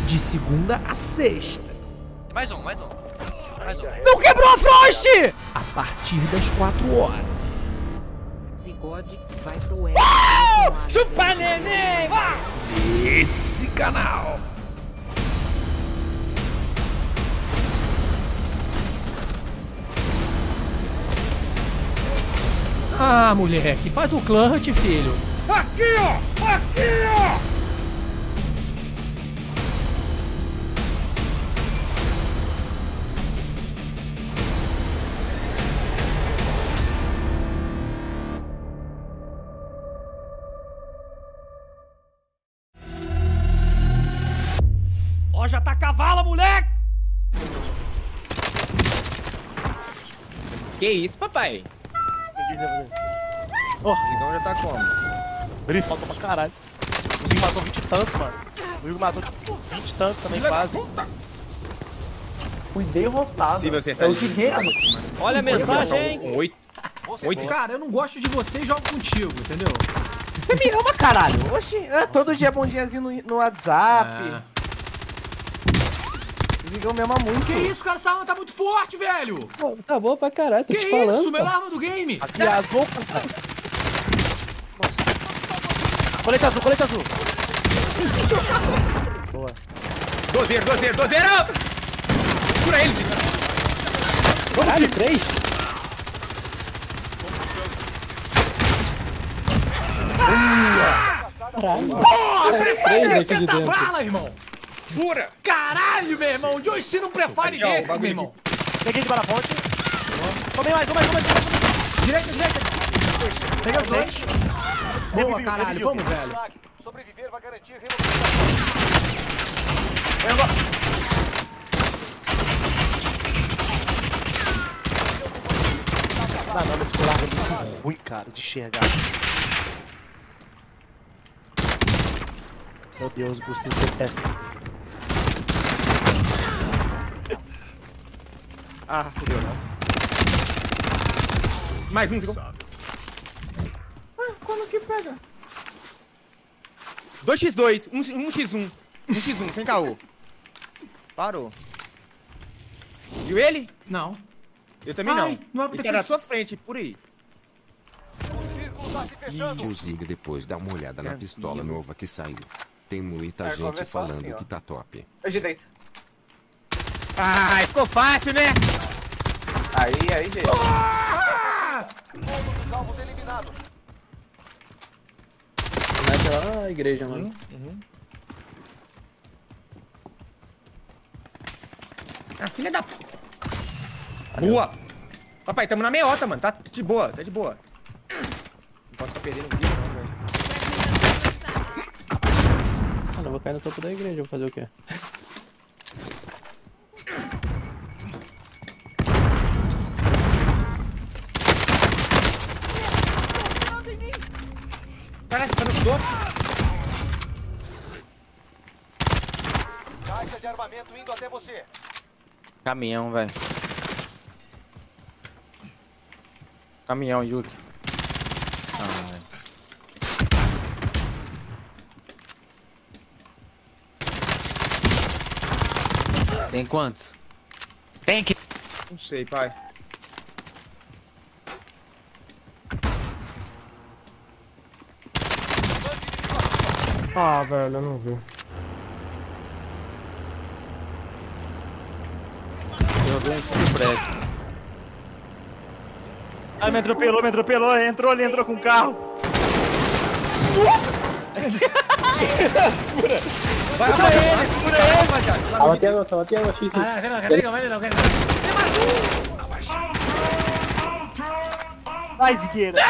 de segunda a sexta. Mais um. Não quebrou a Frost! A partir das 4 horas. Zigode vai pro L. Chupa neném! Esse canal. Ah, moleque, faz o clutch, filho. Aqui, ó! Aqui, ó! Ó, já tá cavalo, moleque! Que isso, papai? Ó, O Zigão já tá como? ele falta pra caralho. O Zigo matou 20 tantos, mano. O Zigo matou tipo 20 tantos também, quase. Fui derrotado. Possível acertar É o ele. Guerreiro. Olha a mensagem, hein? Um 8. 8. Cara, eu não gosto de você e jogo contigo, entendeu? Você me ama, caralho. Oxi, todo dia bom diazinho no WhatsApp. O Zigão me ama muito. Que isso, cara? Essa arma tá muito forte, velho! Pô, tá boa pra caralho, tô Que te falando. isso? pô. Melhor arma do game! Atrasou, cara. Colete azul, colete azul. Dozeiro. Cura ele, Zigão. Caralho, 3? Caralho. Porra, três Prefire aqui de 60 dentro. bala, irmão! Fura! Caralho, meu irmão! De hoje não Prefire Aqui, ó, o desse, bagulho meu irmão! Peguei de bala fonte. Tomei mais. Direita! Peguei os dois! Boa, caralho! Vamos, velho! Sobreviver vai garantir remoção. Não, esse colar é muito ruim, cara, de enxergar. Meu Deus, gostei de ser péssimo. Ah, fudeu, não. Mais um, Zigão. Quando que pega? 2x2, 1x1. 1x1, sem caô. Parou. Viu ele? Não. Eu também Ai, não era pra Ele ter tá na feito. sua frente, por aí. O círculo tá se fechando. O Zig depois dá uma olhada na pistola nova que saiu. Tem muita gente começou falando assim, ó. que tá top. É direito. Ai, ficou fácil, né? Aí, gente. Todos os alvos eliminados. Vai pela igreja, mano. Ah, filha da... Boa! Papai, tamo na meiota, mano. Tá de boa. Não posso ficar perdendo vida, não, velho. Mano, eu vou cair no topo da igreja, vou fazer o quê? Cara, você tá no topo? Caixa de armamento indo até você. Caminhão, velho. Caminhão, Yuki. Tem quantos? Tem que... Não sei, pai. Ah, velho, eu não vi. Eu venho com prédio. Ai, me atropelou, entrou com o carro. Vai, rapaziada. Tava tendo, aqui. Vai, Zigueira.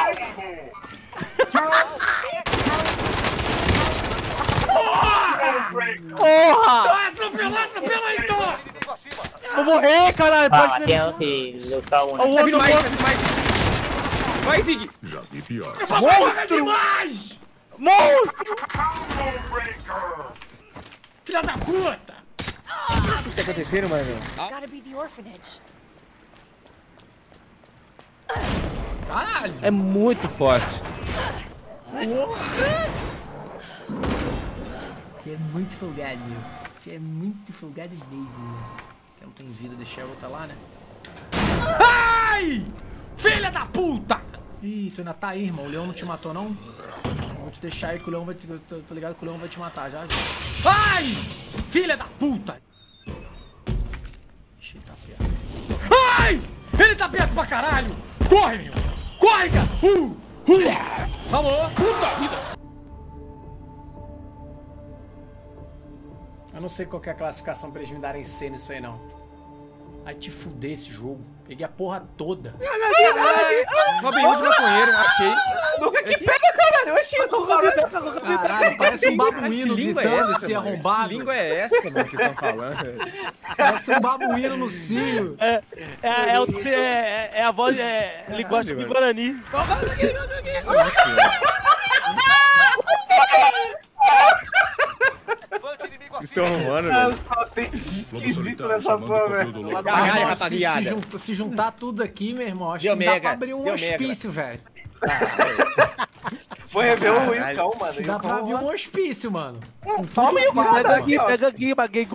Porra! Atropela então! Inimigo acima. Vou morrer, caralho. Pode ser. que lutar um. O outro mais, monstro. mais. Vai, Zig. Porra demais! Monstro! Filha da puta! O que tá acontecendo, mano? Gotta be the orphanage. Caralho! É muito forte. Você é muito folgado, meu. Você é muito folgado mesmo. Quem não tem vida, deixa a outra lá, né? Ai! Filha da puta! Ih, tu ainda tá aí, irmão. O leão não te matou, não? Vou te deixar aí que o leão vai te... Tô ligado que o leão vai te matar já. Ai! Filha da puta! Ixi, ele tá perto. Ai! Ele tá perto pra caralho! Corre, meu! Corre, cara! Vamos! Puta vida! Eu não sei qual que é a classificação pra eles me darem C nisso aí, não. Vai te fuder esse jogo. Peguei a porra toda. Robin Hood maconheiro, achei. Nunca que pega, caralho. Oxi, eu tô falando. Caralho, parece um babuíno Que língua é gritando essa, esse mano? arrombado. Que língua é essa, mano, que estão falando? Parece um babuíno no cio. É a voz, linguagem de Guarani. Levante inimigo acima. Estão arrumando, velho. Esquisito nessa porra, velho. Caralho, Nossa, rapaziada. se juntar tudo aqui, meu irmão, acho Deu que dá mega, pra abrir um deu mega. hospício, velho. Foi rever o Caralho. Wilcão, mano. Dá pra abrir um hospício, mano. Toma aí, mano. Pega aqui, bagueigum.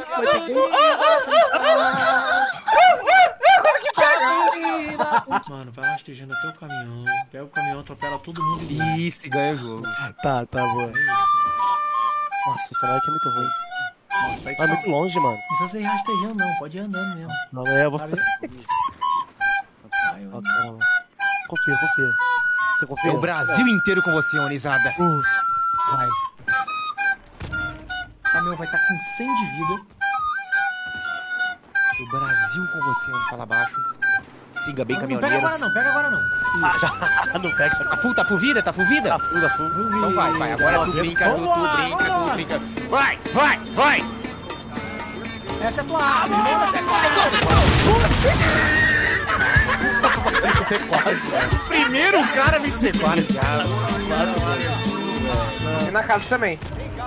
Mano, vai rastejando até o caminhão. Pega o caminhão, atropela todo mundo e vai. Isso, ganha o jogo. Tá boa. Nossa, essa aqui é muito ruim. Nossa, aí É muito longe, mano. Não precisa ir rastejando, não. Pode ir andando mesmo. Não, eu vou... Ai, eu- Ó, caramba. Confia. Você confia? É o Brasil inteiro com você, Onizada. Vai. O caminhão vai estar com 100 de vida. O Brasil com você, onde fala baixo. Siga bem, Não, pega caminhoneiros. agora não, pega agora não. Isso. Não pega. Tá full vida? Tá full vida? Tá full. Então vai. Agora tu brinca, tu brinca. Vai! Essa é a tua arma, irmão. Essa é a tua arma. Primeiro cara me separa, cara. E na casa também.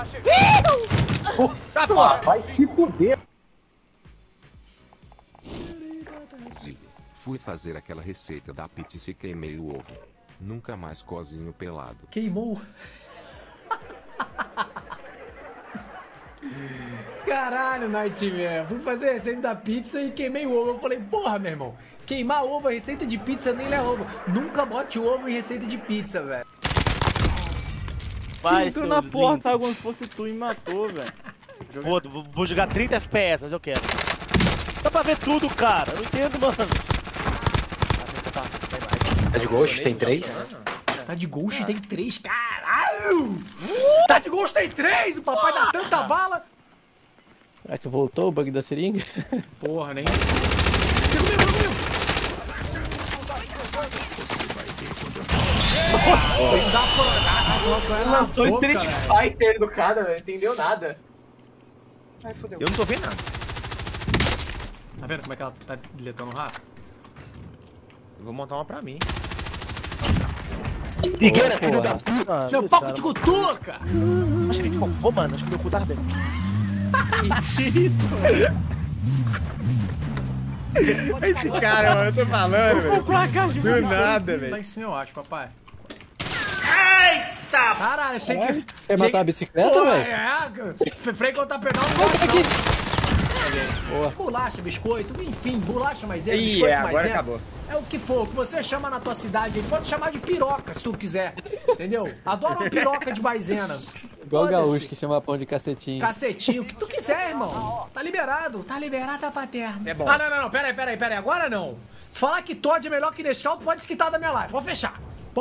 Tá bom. Vai se fuder. Fui fazer aquela receita da pizza e queimei o ovo. Nunca mais cozinho pelado. Queimou. Caralho, Nightmare. Fui fazer a receita da pizza e queimei o ovo. Eu falei, porra, meu irmão. Queimar ovo, a receita de pizza nem leva ovo. Nunca bote ovo em receita de pizza, velho. Vai, Entrou seu na porta, lindo. sabe como se fosse tu e matou, velho. Vou jogar 30 FPS, mas eu quero. Dá pra ver tudo, cara. Eu não entendo, mano. Tá de Ghost, tem 3? Tá de Ghost, tem 3, caralho! Tá de Ghost, tem 3! O papai dá tanta bala! Ah, que voltou o bug da seringa? Porra, nem... Lançou Street Fighter do cara, velho. Entendeu nada. Ai, fodeu. Eu não tô vendo nada. Tá vendo como é que ela tá deletando rápido? Eu vou montar uma pra mim. Figueira, filho da puta. Meu pau de cutuca! Achei que roubou, mano. Acho que meu cu tava dentro. Esse cara, mano, eu tô falando, velho. Do nada, Tá velho. em cima, eu acho, papai. Eita! Caralho, achei que... Quer matar a bicicleta, velho? Freio contra pedal não gosto, não. Bolacha, biscoito, enfim, bolacha maisena, Ih, biscoito agora maisena. acabou. É o que for, o que você chama na tua cidade aí, pode chamar de piroca, se tu quiser, entendeu? Adoro uma piroca de maisena. Igual o Foda-se. gaúcho que chama pão de cacetinho. Cacetinho, o que tu quiser, irmão. Tá liberado a paterna. É bom. Ah, não, pera aí, agora não. Tu falar que Todd é melhor que Nescau, tu pode desquitar da minha live. Pode fechar.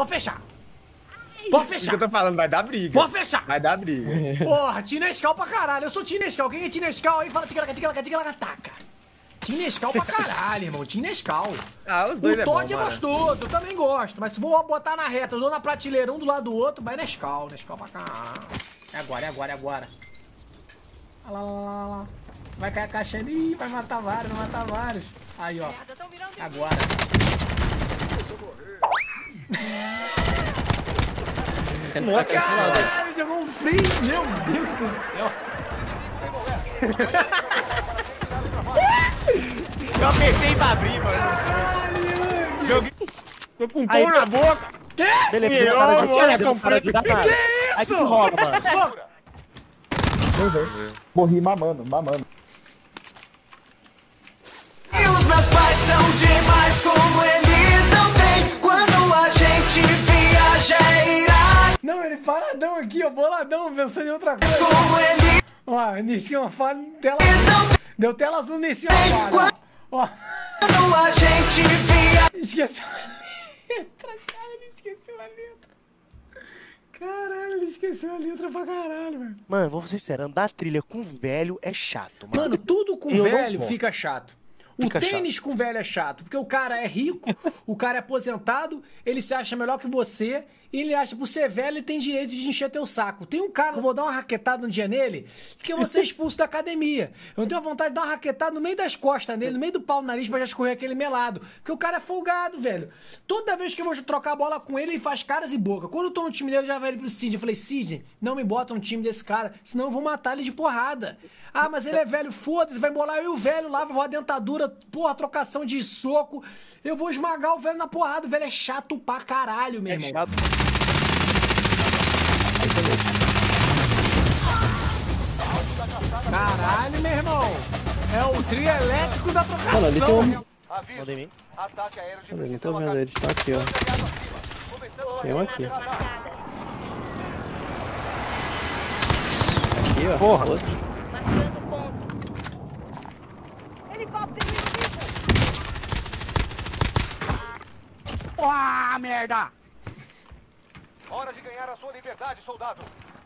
Isso que eu tô falando, vai dar briga. Pode fechar. Vai dar briga. Porra, Tinescal pra caralho. Eu sou Tinescal. Quem é Tinescal aí? Fala tigalaca-taca. Tinescal pra caralho, irmão. Tinescal. Ah, os dois O é bom, Todd é mano. gostoso, eu também gosto. Mas se for botar na reta, eu dou na prateleira um do lado do outro, vai Nescau. Nescau pra caralho. É agora. Olha lá. Vai cair a caixinha. Ih, vai matar vários. Aí, ó. Agora. Nossa, Caralho, jogou um freeze. Meu Deus do céu. Eu apertei pra abrir, mano. Joguei. Tô com pão na boca. Beleza, Melhor, cara de olha, cara, comprei. cara de cara. Aí que rola, mano. Morri mamando, mamando. E os meus pais são demais, como eles não têm. Quando a gente viaja é irado. Não, ele paradão aqui, ó, boladão, pensando em outra coisa. Como eles Ó, inicia uma fala, tela... Deu tela azul, inicia uma fala. Ó. Quando a gente viaja... Esqueceu a letra, cara, ele esqueceu a letra. Caralho, ele esqueceu a letra pra caralho, velho. Mano, vou ser sincero, andar trilha com velho é chato, mano. Mano, tudo com Eu não velho gosto. fica chato. O Fica tênis com velho é chato, porque o cara é rico, o cara é aposentado, ele se acha melhor que você, e ele acha que por ser velho ele tem direito de encher teu saco. Tem um cara, eu vou dar uma raquetada um dia nele, que eu vou ser expulso da academia. Eu tenho vontade de dar uma raquetada no meio das costas nele, no meio do pau do nariz, pra já escorrer aquele melado. Porque o cara é folgado, velho. Toda vez que eu vou trocar a bola com ele, ele faz caras e boca. Quando eu tô no time dele, eu já vai ele pro Sidney. Eu falei, Sidney, não me bota no time desse cara, senão eu vou matar ele de porrada. Ah, mas ele é velho, foda-se, vai embolar eu e o velho lá, vou a dentadura, porra, trocação de soco. Eu vou esmagar o velho na porrada, o velho é chato pra caralho, meu irmão. Chato. Caralho, meu irmão. É o trio elétrico da trocação. Mano, ali tem um... Aviso. Manda em mim. Ataque aéreo de Mano, eu não tô precisão vendo, eles estão aqui, ó. Começando Tem um aqui. radar. Aqui, ó. Porra. Outro. Marcando ponto. Ah, merda! Hora de ganhar a sua liberdade, soldado.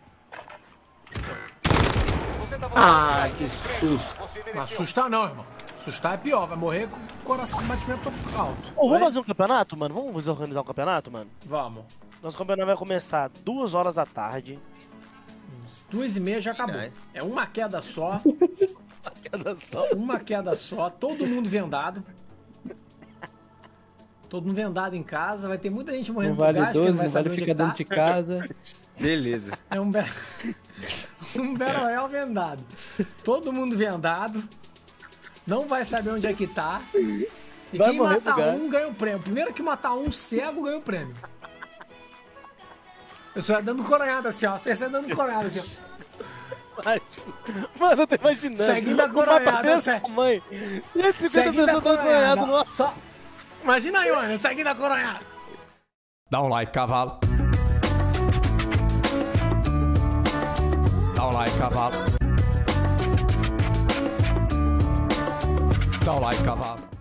Você tá Ah, que susto. Você Não mereceu. assustar não, irmão. Assustar é pior, vai morrer com o coração batimento alto. Ô, vamos Oi? fazer um campeonato, mano? Vamos organizar um campeonato, mano? Vamos. Nosso campeonato vai começar 2 horas da tarde. 2h30 já acabou. É uma queda só. Uma queda só. Todo mundo vendado. Todo mundo vendado em casa. Vai ter muita gente morrendo Não vale por gás, que 12, vai não saber vale onde ficar é que tá. dentro de casa. Beleza. É um Battle Royale vendado. Todo mundo vendado. Não vai saber onde é que tá. E Vai quem morrer matar pro gás. um ganha o prêmio. Primeiro que matar um cego ganha o prêmio. Eu só ia dando coronhada assim, ó. Eu só ia dando coronhada assim, ó. Mano, eu tô imaginando. Seguindo a O mapa coronhada, desse sério. tamanho. 150 Seguindo a pessoas dando coronhada no ar. Só... Imagina aí, mano. Seguindo a coronhada. Dá um like, cavalo. Dá um like, cavalo. Dá um like, cavalo.